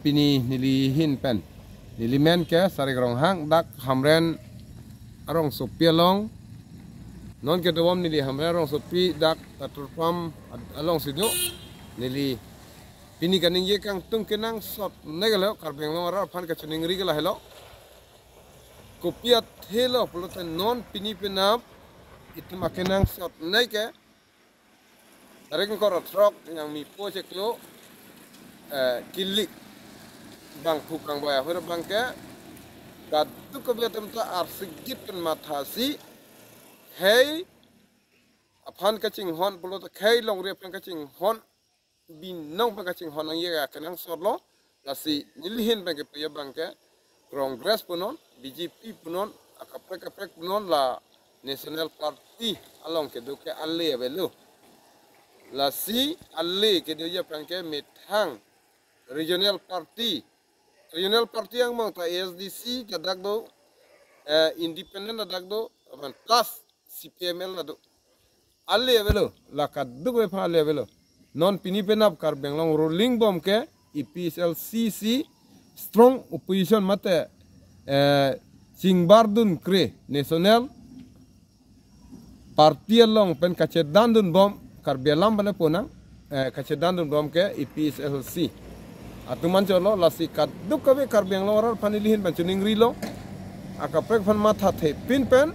pini nili hin pen nili men ke sari grong hang dak hamren arong sopia long non ke dom nili hamren arong sopi dak aturpam along sido nili pini kaning ye kang tung kenang sot negalo karbeng long ara phan ka chuning ri gala hello kopiat helo poloten non pini penap itu makenang sot neke tarik kor trok yang mi pojek lo kilik bang tukang baya hura bang ke kadu kebetulan ta arsigit pen matasi hey aphan kacing hon polo ta hey long rep kacing hon binong pen kacing hon ang ye kenang sot lo lasi nilihin pen ke paya bang ke Kongres punon, BJP punon, akaprek punon la National Party along ke duke alle belu. La si alle ke dia pangke methang Regional Party. Regional Party yang mang ta SDC ke dagdo independent dagdo aban plus CPML dagdo. Alle belu la kaduk we pha alle belu. Non pini penap kar benglong rolling bomb ke EPSLCC strong opposition mate Singbardun kre national parti long pen kacedandun bom karbialam bane ponang kacedandun bom ke EPSLC atuman cholo lasi kaduk kabe karbiang lorar panilihin panchuning rilo akaprek pan matha the pin pen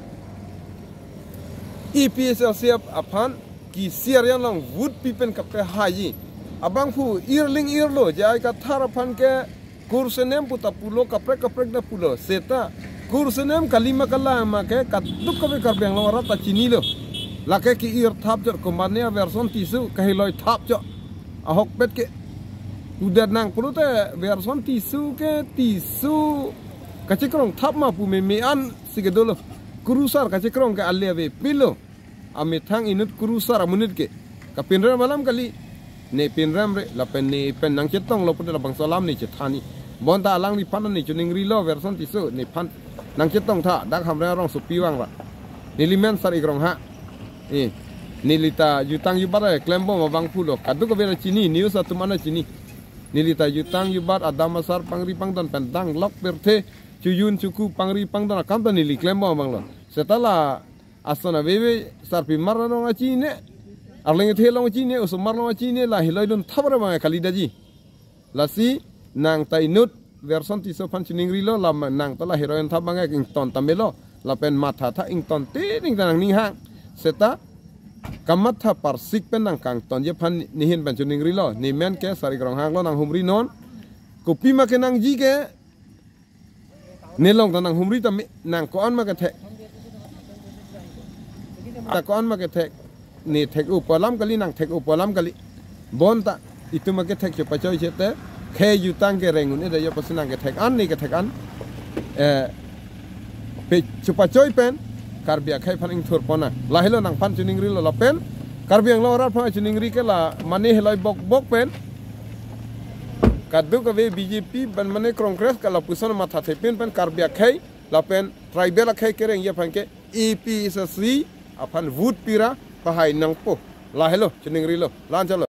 EPSLC aphan ki siarian long wood pipen kapre haji abang pu earling earlo jai ka tharapan ke kursenem puta pulo kaprek na pulo seta kursenem kalima kala make kaduk kabe karbeng lora ta chini lo lake ki ir thap jor komania version tisu kahiloi thap jo ahok pet ke udat nang pulo te version tisu ke tisu kacikrong thap ma pu me an sigedolo kurusar kacikrong ke aleve pilo amithang inut kurusar amunit ke kapinra malam kali ne pinram re la pen ne pen nang chetong lo pun la bang salam ni chethani bonta alang ni pan ni chuning ri lo version tisu ni pan nang chetong tha dak hamra rong supi wang la nilimen sar igrong ha nilita jutang yubar klembo mabang pulo kadu ko bela chini news atumana chini nilita jutang yubar adama sar pangri pangdon pendang lok berte cuyun cuku pangri pangdon kanto nili klembo bang lo setelah asona bebe sar pimar no ngachine arling thelong chine usumar no chine la hiloidon thabre bang kalidaji lasi nang tainut version tiso pan chining rilo la nang tala heroin thap bang ing ton tamelo la pen matha tha ing ton te ning nang ning hang seta kamatha parsik pen nang kang ton je pan nihin pan chining rilo ni men ke sari grong hang lo nang humri non kopi ma ke nang ji ke nelong nang humri tam nang ko an ma ke the ta ko an ma ke the ni thek upalam kali nang thek upalam kali bonta itu ma ke thek che pachoi chete khe jutang ke rengun ida yo pasinang ke thek an ni ke thek an pe chupa choi pen karbia khai phaning thur pona la helo nang phan chuning ri lo la pen karbiang lo ra pha chuning ri ke la mani heloi bok pen kadu ka be BJP ban mane Kongres ka la puson matha the pen karbia khai la pen tribal khai ke reng ye phan ke EPSC aphan wood pira pahai nang po la helo chuning ri lo lan chalo